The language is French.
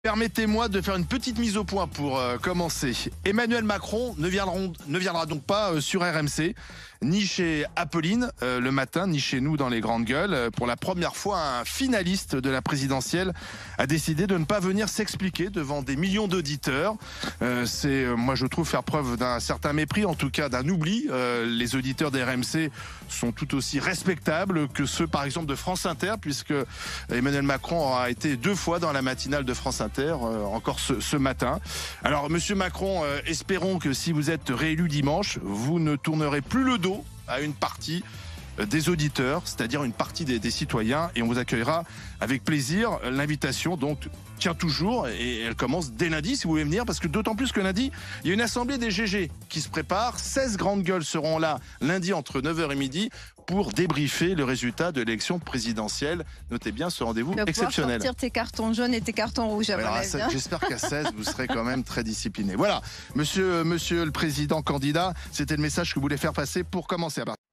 Permettez-moi de faire une petite mise au point pour commencer. Emmanuel Macron ne viendra donc pas sur RMC, ni chez Apolline le matin, ni chez nous dans les grandes gueules. Pour la première fois, un finaliste de la présidentielle a décidé de ne pas venir s'expliquer devant des millions d'auditeurs. C'est, moi je trouve, faire preuve d'un certain mépris, en tout cas d'un oubli. Les auditeurs des RMC sont tout aussi respectables que ceux par exemple de France Inter, puisque Emmanuel Macron aura été 2 fois dans la matinale de France Inter. Encore ce matin. Alors, Monsieur Macron, espérons que si vous êtes réélu dimanche, vous ne tournerez plus le dos à une partie des auditeurs, c'est-à-dire une partie des citoyens, et on vous accueillera avec plaisir. L'invitation donc tient toujours et elle commence dès lundi si vous voulez venir, parce que d'autant plus que lundi il y a une assemblée des GG qui se prépare. 16 grandes gueules seront là lundi entre 9h et midi pour débriefer le résultat de l'élection présidentielle. Notez bien ce rendez-vous exceptionnel. Sortir tes cartons jaunes et tes cartons rouges. J'espère qu'à 16 vous serez quand même très discipliné. Voilà, monsieur le président candidat, c'était le message que vous voulez faire passer pour commencer.